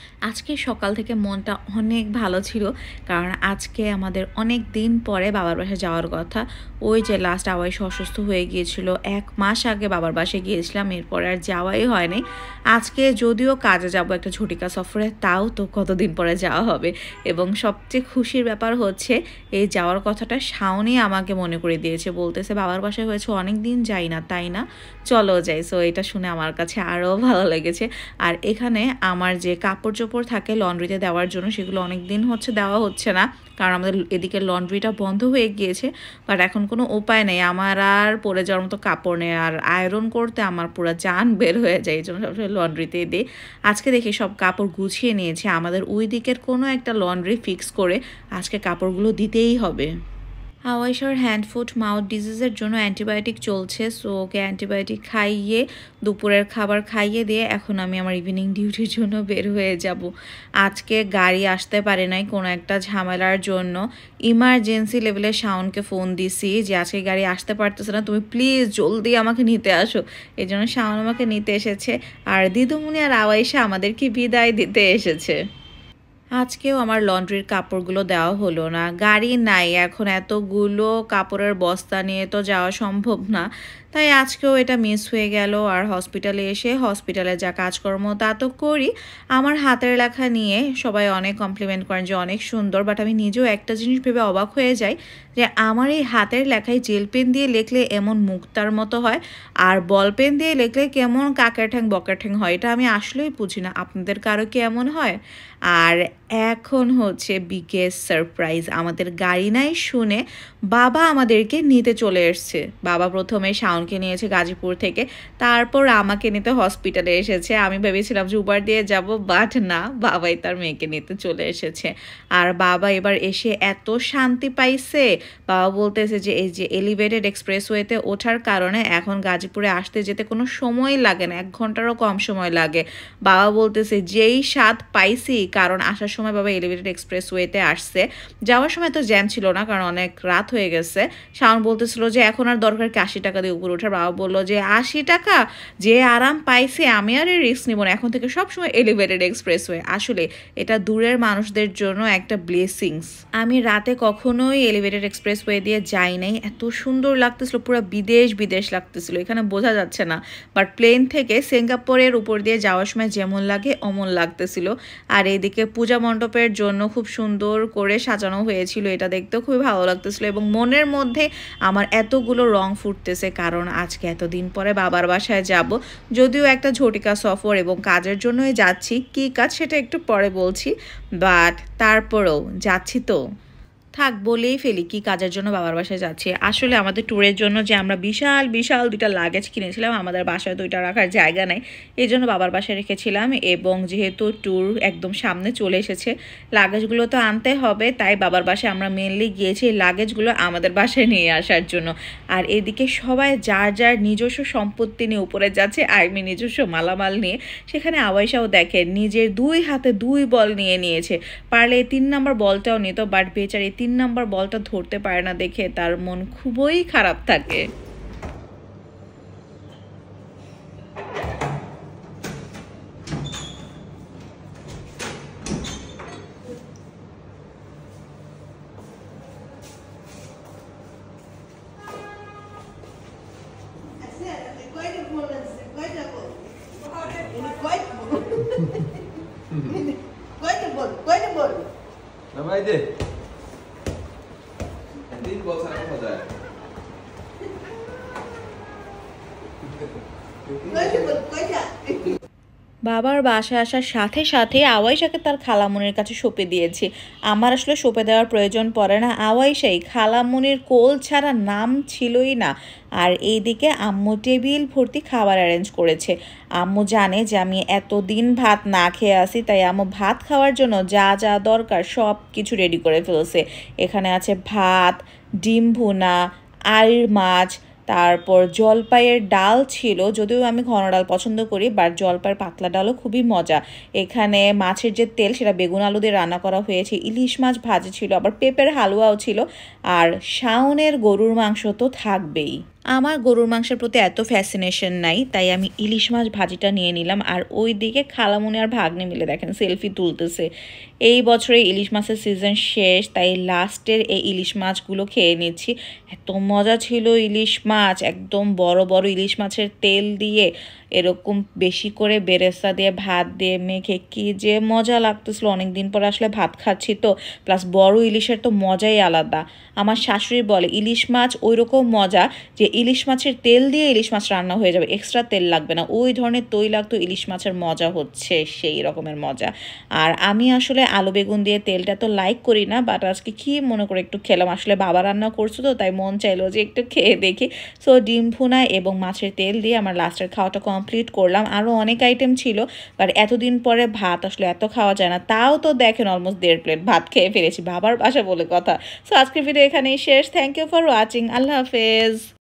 আজকে সকাল থেকে মনটা অনেক ভালো ছিল, কারণ আজকে আমাদের অনেক দিন পরে বাবার বাসায় যাওয়ার কথা। ওই যে লাস্ট আওয়াইশা অসুস্থ হয়ে গিয়েছিল, 1 মাস আগে বাবার বাসায় গিয়েছিলাম, এরপরে আর যাওয়াই হয়নি। আজকে যদিও কাজে যাব একটা ঝটিকা সফরে, তাও তো কতদিন পরে যাওয়া হবে। এবং সবচেয়ে খুশির ব্যাপার হচ্ছে এই যাওয়ার কথাটা শাওনই আমাকে মনে করে দিয়েছে, বলতেছে বাবার বাসায় হয়েছে অনেক দিন যাই না, তাই না, চলো যাই। সো এটা শুনে আমার কাছে আরও ভালো লেগেছে। আর এখানে আমার যে কাপড় চোপড় থাকে লন্ড্রিতে দেওয়ার জন্য, সেগুলো অনেক দিন হচ্ছে দেওয়া হচ্ছে না, কারণ আমাদের এদিকে লন্ড্রিটা বন্ধ হয়ে গিয়েছে। বাট এখন কোনো উপায় নেই, আমার আর পরে যাওয়ার মতো কাপড় নেই, আর আয়রন করতে আমার পুরো জান বের হয়ে যায়, এই জন্য সবসময় লন্ড্রিতেই দিই। আজকে দেখি সব কাপড় গুছিয়ে নিয়েছে, আমাদের ওই দিকের কোনো একটা লন্ড্রি ফিক্স করে আজকে কাপড়গুলো দিতেই হবে। আওয়াইশার হ্যান্ড ফুট মাউথ ডিজিজের জন্য অ্যান্টিবায়োটিক চলছে, সো ওকে অ্যান্টিবায়োটিক খাইয়ে দুপুরের খাবার খাইয়ে দিয়ে এখন আমি আমার ইভিনিং ডিউটির জন্য বের হয়ে যাব। আজকে গাড়ি আসতে পারে নাই কোনো একটা ঝামেলার জন্য, ইমার্জেন্সি লেভেলে শাওনকে ফোন দিছি যে আজকে গাড়ি আসতে পারতেছে না, তুমি প্লিজ জলদি আমাকে নিতে আসো। এই জন্য শাওন আমাকে নিতে এসেছে, আর দিদুমনি আর আওয়াইশা আমাদেরকে বিদায় দিতে এসেছে। আজকেও আমার লন্ড্রির কাপড়গুলো দেওয়া হলো না, গাড়ি নাই, এখন এতগুলো কাপড়ের বস্তা নিয়ে তো যাওয়া সম্ভব না, তাই আজকেও এটা মিস হয়ে গেল। আর হসপিটালে এসে হসপিটালে যা কাজকর্ম তা তো করি, আমার হাতের লেখা নিয়ে সবাই অনেক কমপ্লিমেন্ট করেন যে অনেক সুন্দর, বাট আমি নিজেও একটা জিনিস ভেবে অবাক হয়ে যাই যে আমার এই হাতের লেখায় জেল পেন দিয়ে লিখলে এমন মুক্তার মতো হয়, আর বল পেন দিয়ে লিখলে কেমন কাকের ঠ্যাং বকের ঠ্যাং হয়, এটা আমি আসলেই বুঝি না, আপনাদের কারো কি এমন হয়? আর এখন হচ্ছে বিগেস্ট সারপ্রাইজ, আমাদের গাড়ি নাই শুনে বাবা আমাদেরকে নিতে চলে এসছে। বাবা প্রথমে শাওনকে নিয়েছে গাজীপুর থেকে, তারপর আমাকে নিতে হসপিটালে এসেছে। আমি ভেবেছিলাম যে উবার দিয়ে যাব, বাট না, বাবাই তার মেয়েকে নিতে চলে এসেছে। আর বাবা এবার এসে এত শান্তি পাইছে, বাবা বলতেছে যে এই যে এলিভেটেড এক্সপ্রেসওয়েতে ওঠার কারণে এখন গাজীপুরে আসতে যেতে কোনো সময় লাগে না, 1 ঘন্টারও কম সময় লাগে। বাবা বলতেছে যেই স্বাদ পাইছি, কারণ আসার সময় বাবা এলিভেটেড এক্সপ্রেসওয়েতে আসছে, যাওয়ার সময় তো জ্যাম ছিল না কারণ অনেক রাত হয়ে গেছে। শাওন বলতেছিল যে এখন আর দরকার কি 80 টাকা দিয়ে উপরে ওঠার। বাবা বললো যে 80 টাকা যে আরাম পাইছে, আমি আর রিস্ক নিব না, এখন থেকে সবসময় এলিভেটেড এক্সপ্রেসওয়ে। আসলে এটা দূরের মানুষদের জন্য একটা ব্লেসিংস। আমি রাতে কখনোই এলিভেটেড এক্সপ্রেসওয়ে দিয়ে যাই নাই, এত সুন্দর লাগতেছিল, পুরো বিদেশ বিদেশ লাগতেছিল, এখানে বোঝা যাচ্ছে না, বাট প্লেন থেকে সিঙ্গাপুরের উপর দিয়ে যাওয়ার সময় যেমন লাগে অমন লাগতেছিল। আর এইদিকে পূজা মণ্ডপের জন্য খুব সুন্দর করে সাজানো হয়েছিল, এটা দেখতেও খুবই ভালো লাগতেছিল। এবং মনের মধ্যে আমার এতগুলো রং ফুটতেছে, কারণ আজকে এতদিন পরে বাবার বাসায় যাব, যদিও একটা ঝটিকা সফর এবং কাজের জন্যই যাচ্ছি, কী কাজ সেটা একটু পরে বলছি, বাট তারপরেও যাচ্ছি তো থাক বলেই ফেলি কি কাজের জন্য বাবার বাসায় যাচ্ছি। আসলে আমাদের ট্যুরের জন্য যে আমরা বিশাল বিশাল 2টা লাগেজ কিনেছিলাম, আমাদের বাসায় 2টা রাখার জায়গা নাই, এই জন্য বাবার বাসায় রেখেছিলাম। এবং যেহেতু ট্যুর একদম সামনে চলে এসেছে, লাগেজগুলো তো আনতে হবে, তাই বাবার বাসায় আমরা মেনলি গিয়েছি লাগেজগুলো আমাদের বাসায় নিয়ে আসার জন্য। আর এদিকে সবাই যার যার নিজস্ব সম্পত্তি নিয়ে উপরে যাচ্ছে, আর আমি নিজস্ব মালামাল নিয়ে। সেখানে আওয়াইশাও দেখে নিজের 2 হাতে 2 বল নিয়ে নিয়েছে, পারলে 3 নম্বর বলটাও নিত, বাট বেচারি 3 নম্বর বলটা ধরতে পারে না দেখে তার মন খুবই খারাপ থাকে। বাবার বাসায় আসার সাথে সাথে আওয়াইশাকে তার খালামুনির কাছে সঁপে দিয়েছি। আমার আসলে সঁপে দেওয়ার প্রয়োজন পড়ে না, আওয়াইশাই খালামুনির কোল ছাড়া নাম ছিলই না। আর এইদিকে আম্মু টেবিল ভর্তি খাবার অ্যারেঞ্জ করেছে। আম্মু জানে যে আমি এতদিন ভাত না খেয়ে আসি, তাই আম্মু ভাত খাওয়ার জন্য যা যা দরকার সব কিছু রেডি করে ফেলছে। এখানে আছে ভাত, ডিম ভুনা, আইর মাছ, তারপর জলপাইয়ের ডাল ছিল, যদিও আমি ঘন ডাল পছন্দ করি, বাট জলপাইয়ের পাতলা ডালও খুবই মজা। এখানে মাছের যে তেল সেটা বেগুন আলু দিয়ে রান্না করা হয়েছে, ইলিশ মাছ ভাজি ছিল, আবার পেঁপের হালুয়াও ছিল, আর শাওনের গরুর মাংস তো থাকবেই। আমার গরুর মাংসের প্রতি এত ফ্যাসিনেশন নাই, তাই আমি ইলিশ মাছ ভাজিটা নিয়ে নিলাম। আর ওই দিকে খালামুনি আর ভাগ্নে মিলে দেখেন সেলফি তুলতেছে। এই বছরে ইলিশ মাছের সিজন শেষ, তাই লাস্টের এই ইলিশ মাছগুলো খেয়ে নিচ্ছি। এত মজা ছিল ইলিশ মাছ, একদম বড় বড় ইলিশ মাছের তেল দিয়ে এরকম বেশি করে বেরেস্তা দিয়ে ভাত দিয়ে মেখে কি যে মজা লাগতেছিল। অনেকদিন পরে আসলে ভাত খাচ্ছি তো, প্লাস বড় ইলিশের তো মজাই আলাদা। আমার শাশুড়ি বলে ইলিশ মাছ ওই রকম মজা যে ইলিশ মাছের তেল দিয়ে ইলিশ মাছ রান্না হয়ে যাবে, এক্সট্রা তেল লাগবে না, ওই ধরনের তৈলাক্ত ইলিশ মাছের মজা হচ্ছে সেই রকমের মজা। আর আমি আসলে আলু বেগুন দিয়ে তেলটা তো লাইক করি না, বাট আজকে কি মনে করে একটু খেলাম, আসলে বাবা রান্না করছো তো তাই মন চাইলো যে একটু খেয়ে দেখি। সো ডিম ভুনা এবং মাছের তেল দিয়ে আমার লাস্টের খাওয়াটা কমপ্লিট করলাম। আরও অনেক আইটেম ছিল, বাট এতদিন পরে ভাত আসলে এত খাওয়া যায় না। তাও তো দেখেন অলমোস্ট 1.5 প্লেট ভাত খেয়ে ফেলেছি, বাবার বাসা বলে কথা। সো আজকের ভিডিও এখানেই শেষ। Thank you for watching. আল্লাহ হাফেজ।